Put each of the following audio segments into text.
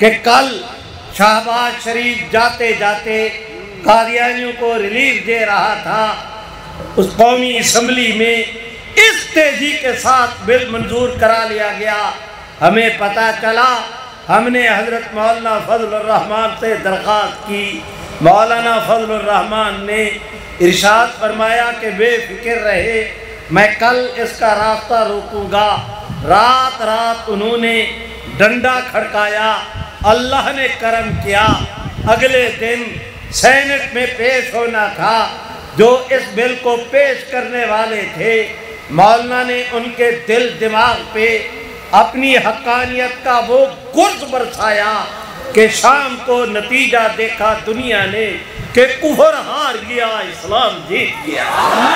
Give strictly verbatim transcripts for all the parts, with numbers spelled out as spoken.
कि कल शहबाज शरीफ जाते जाते कादियानियों को रिलीफ दे रहा था, उस कौमी असम्बली में इस तेजी के साथ बिल मंजूर करा लिया गया। हमें पता चला, हमने हज़रत मौलाना फजलुर रहमान से दरख्वास्त की। मौलाना फजलुर रहमान ने इरशाद फरमाया कि बेफिक्र रहे, मैं कल इसका रास्ता रोकूंगा। रात रात उन्होंने डंडा खड़काया, अल्लाह ने करम किया। अगले दिन सेनेट में पेश होना था, जो इस बिल को पेश करने वाले थे, मौलाना ने उनके दिल दिमाग पे अपनी हक्कानियत का वो गुर्ज बरसाया कि शाम को नतीजा देखा दुनिया ने कि कुफर हार गया, इस्लाम जीत गया।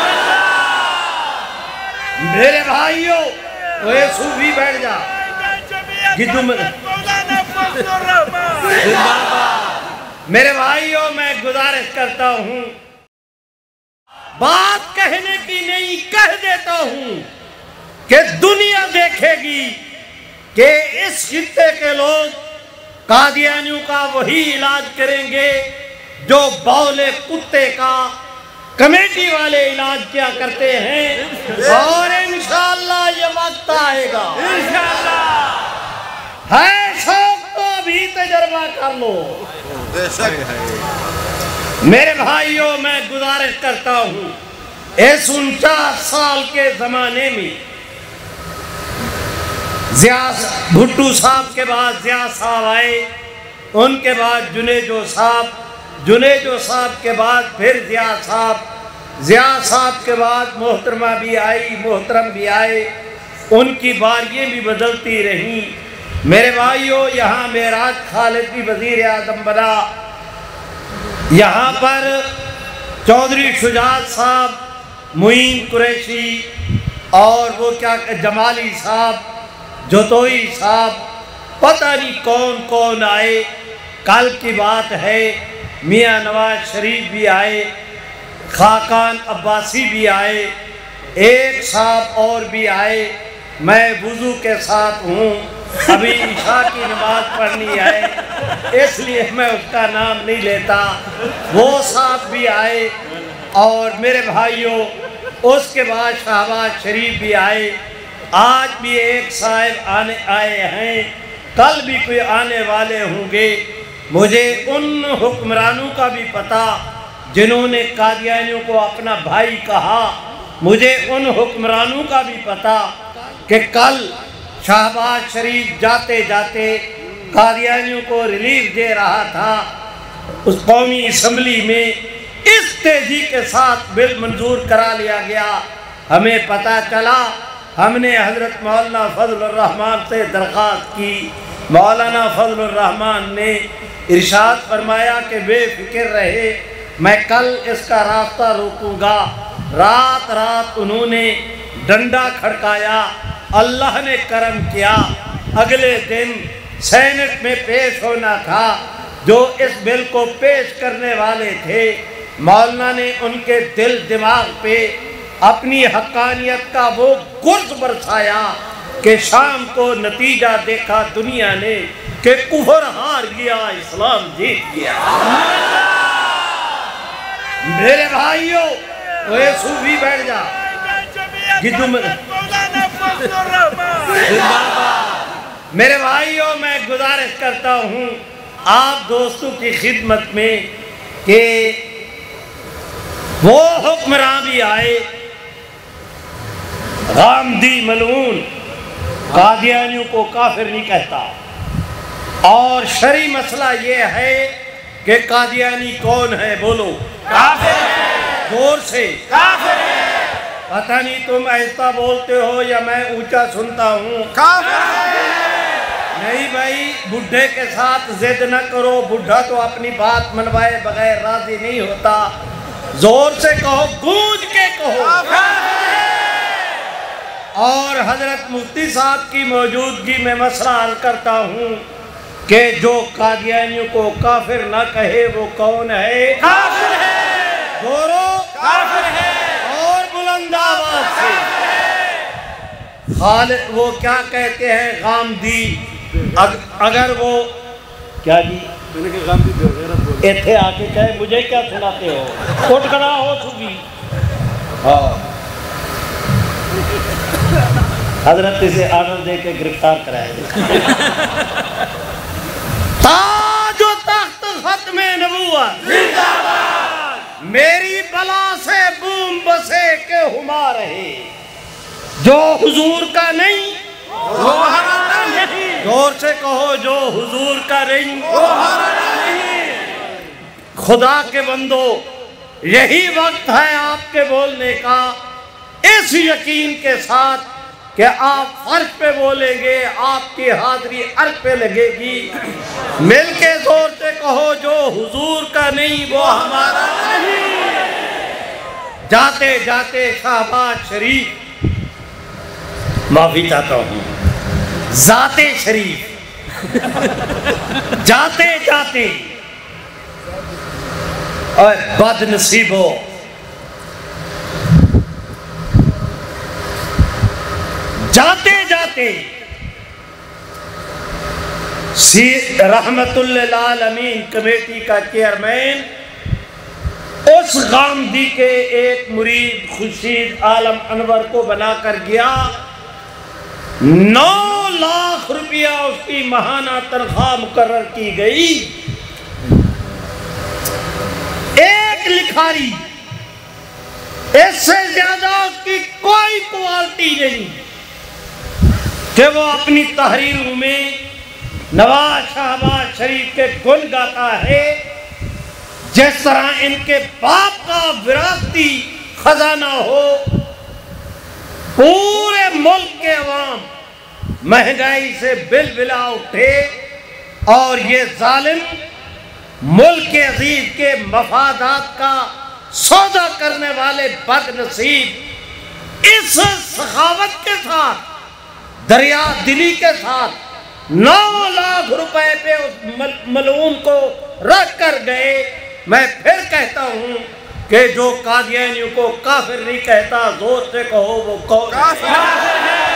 मेरे भाइयों, वो सूफी बैठ जा मेरे भाइयों, मैं गुजारिश करता हूँ, बात कहने की नहीं कह देता हूँ कि दुनिया देखेगी कि इस खित्ते के लोग कादियानियों का वही इलाज करेंगे जो बौले कुत्ते का कमेटी वाले इलाज क्या करते हैं। और इंशाअल्लाह ये वक्त आएगा, है शौक तो अभी तजर्बा कर लो। मेरे भाइयों, मैं गुजारिश करता हूँ, इस उनचास साल के जमाने में जिया भुट्टो साहब के बाद जिया साहब आए, उनके बाद जुनेजो साहब, जुनेजो साहब के बाद फिर जिया साहब, जिया साहब के बाद मोहतरमा भी आई, मोहतरम भी आए, उनकी बारियाँ भी बदलती रहीं। मेरे भाइयों, यहाँ मेराज खालिद भी वज़ीर आज़म बना, यहाँ पर चौधरी शुजात साहब, मुईन कुरैशी और वो क्या जमाली साहब, जोतोई साहब, पता नहीं कौन कौन आए। कल की बात है, मियाँ नवाज शरीफ भी आए, खाकान अब्बासी भी आए, एक साहब और भी आए। मैं वुज़ू के साथ हूँ, अभी ईशा की नमाज पढ़नी है, इसलिए मैं उसका नाम नहीं लेता। वो साहब भी आए और मेरे भाइयों, उसके बाद शहबाज शरीफ भी आए। आज भी एक साहब आने आए हैं, कल भी कोई आने वाले होंगे। मुझे उन हुक्मरानों का भी पता जिन्होंने कादियानियों को अपना भाई कहा। मुझे उन हुक्मरानों का भी पता कि कल शहबाज शरीफ जाते जाते कादियानियों को रिलीफ दे रहा था, उस कौमी असम्बली में इस तेजी के साथ बिल मंजूर करा लिया गया। हमें पता चला, हमने हज़रत मौलाना फजलुर रहमान से दरख्वास्त की। मौलाना फजलुर रहमान ने इरशाद फरमाया कि बेफिक्र रहे, मैं कल इसका रास्ता रोकूंगा। रात रात उन्होंने डंडा खड़काया, अल्लाह ने करम किया। अगले दिन सेनेट में पेश होना था, जो इस बिल को पेश करने वाले थे, मौलाना ने उनके दिल दिमाग पे अपनी हक्कानियत का वो गुर्ज बरसाया कि शाम को नतीजा देखा दुनिया ने कि कुफर हार गया, इस्लाम जीत गया। मेरे भाइयों, वो सूफी बैठ जा मेरे भाइयों, मैं गुजारिश करता हूँ आप दोस्तों की खिदमत में कि वो हुक्मरान भी आए, गामदी मलून कादियानियों को काफिर नहीं कहता। और शरी मसला ये है कि कादियानी कौन है, बोलो। काफिर है। जोर से काफिर है। पता नहीं तुम ऐसा बोलते हो या मैं ऊंचा सुनता हूँ। काफिर है। नहीं भाई, बुढ़े के साथ जिद न करो, बुढ़ा तो अपनी बात मनवाए बगैर राजी नहीं होता। जोर से कहो, गूंज के कहो। और हजरत मुफ्ती साहब की मौजूदगी में मसला हल करता हूँ कि जो कादियानियों को काफिर ना कहे वो कौन है? काफिर है। जोरो काफिर है। और बुलंद आवाज से खालिद, वो क्या कहते हैं, गामदी, अग, अगर वो क्या जी? इतने आके कहे मुझे क्या सुनाते हो, उठ खड़ा हो सुबी। हाँ, हजरत इसे आर्डर दे के गिरफ्तार कराया। ताजो तख्त खत्मे नबूवत जिंदाबाद, मेरी बला से बूम बसे के हुमा रहे, जो हुजूर का नहीं वो हमारा नहीं। जोर से कहो, जो हुजूर का नहीं वो हमारा नहीं। खुदा के बंदो, यही वक्त है आपके बोलने का, इस यकीन के साथ कि आप फर्श पे बोलेंगे, आपकी हाजिरी अर्श पे लगेगी। मिलके जोर से कहो, जो हुजूर का नहीं वो हमारा नहीं। जाते जाते शहबाज शरीफ, माफी चाहता हूँ, जाते शरीफ जाते जाते और बदनसीबो जाते जाते सी रहमतुल्लिल आलमीन कमेटी का चेयरमैन उस गामदी के एक मुरीद खुर्शीद आलम अनवर को बनाकर गया। नौ लाख रुपया उसकी महाना तनख्वाह मुकर्रर की गई। एक लिखारी, इससे ज्यादा उसकी कोई क्वालिटी नहीं कि वो अपनी तहरीरों में नवाज शहबाज शरीफ के गुण गाता है। जिस तरह इनके बाप का विरासती खजाना हो, पूरे मुल्क के अवाम महंगाई से बिलबिला उठे और ये जालिम मुल्क के अजीज के मफादात का सौदा करने वाले बदनसीब इस सखावत के साथ, दरिया दिली के साथ नौ लाख रुपए पे उस मल, मलूम को रख कर गए। मैं फिर कहता हूं कि जो कादियानियों को काफिर नहीं कहता, जोर से कहो वो कौन है।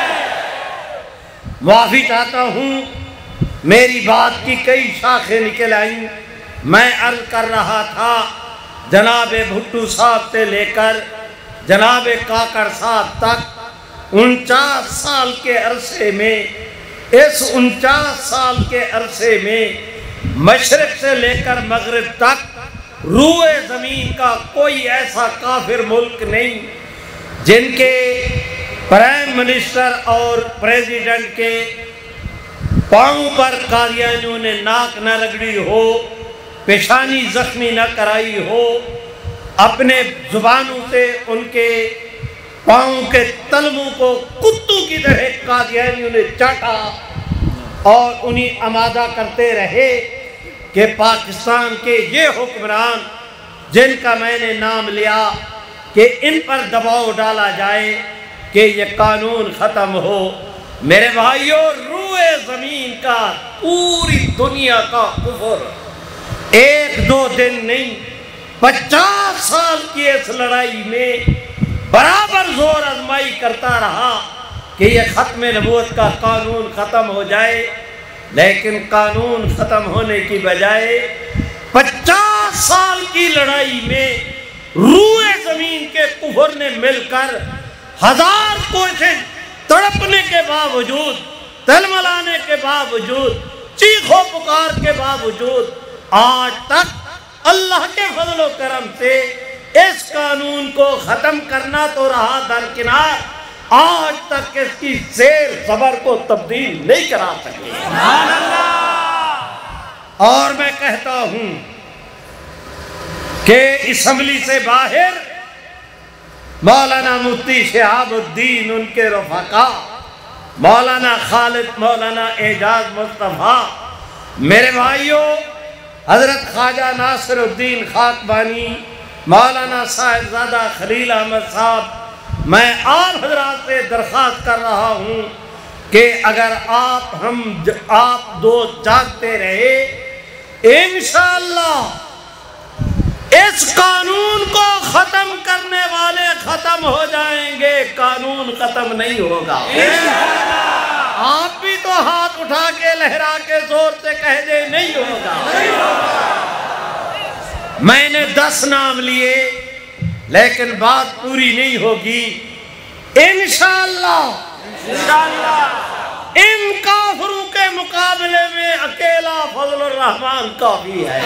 माफी चाहता हूं, मेरी बात की कई शाखें निकल आई। मैं अर्ज कर रहा था जनाबे भुट्टू साहब से लेकर जनाबे काकड़ साहब तक उनचास साल के अरसे में, इस उनचास साल के अरसे में मशरक से लेकर मगरिब तक रूए ज़मीन का कोई ऐसा काफिर मुल्क नहीं जिनके प्राइम मिनिस्टर और प्रेसिडेंट के पाँव पर कादियानियों ने नाक न रगड़ी हो, पेशानी जख्मी न कराई हो, अपने जुबानों से उनके पाँव के तलवों को कुत्तों की तरह कादियानियों ने चाटा और उन्हें आमादा करते रहे कि पाकिस्तान के ये हुक्मरान जिनका मैंने नाम लिया कि इन पर दबाव डाला जाए कि ये कानून ख़त्म हो। मेरे भाइयों, रूए ज़मीन का, पूरी दुनिया का कुफर एक दो दिन नहीं, पचास साल की इस लड़ाई में बराबर जोर आजमाई करता रहा कि यह ख़त्म नबूवत का कानून ख़त्म हो जाए। लेकिन कानून ख़त्म होने की बजाय पचास साल की लड़ाई में रूए ज़मीन के कुफर ने मिलकर हजार कोशिश तड़पने के बावजूद, तलमलाने के बावजूद, चीखों पुकार के बावजूद आज तक अल्लाह के फजल व करम से इस कानून को ख़त्म करना तो रहा दरकिनार, आज तक इसकी सेर सबर को तब्दील नहीं करा सके। और मैं कहता हूं कि असम्बली से बाहर मौलाना मुफ्ती शहाबुद्दीन, उनके रफ़ाका मौलाना खालिद, मौलाना एजाज मुस्तफ़ा, मेरे भाइयों हजरत ख्वाजा नासिरुद्दीन खाकबानी, मौलाना साहिबजादा खलील अहमद साहब, मैं आप हजरात से दरख्वास्त कर रहा हूँ कि अगर आप हम ज, आप दो जागते रहे, इंशाअल्लाह इस कानून को ख़त्म करने वाले ख़त्म हो जाएंगे, कानून ख़त्म नहीं होगा। आप भी तो दोनों हाथ उठा के लहरा के जोर से कह दे नहीं होगा। मैंने दस नाम लिए लेकिन बात पूरी नहीं होगी। इंशाअल्लाह इन काफिरों के मुकाबले में अकेला फजलुर रहमान काफी है।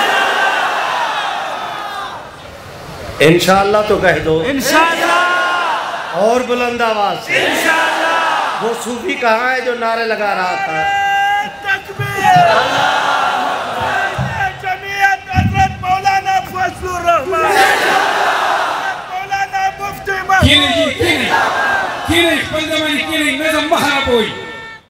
इंशाअल्लाह तो कह दो। इंशाअल्लाह और बुलंद आवाज से। इंशाअल्लाह। वो सूफी कहाँ है जो नारे लगा रहा था?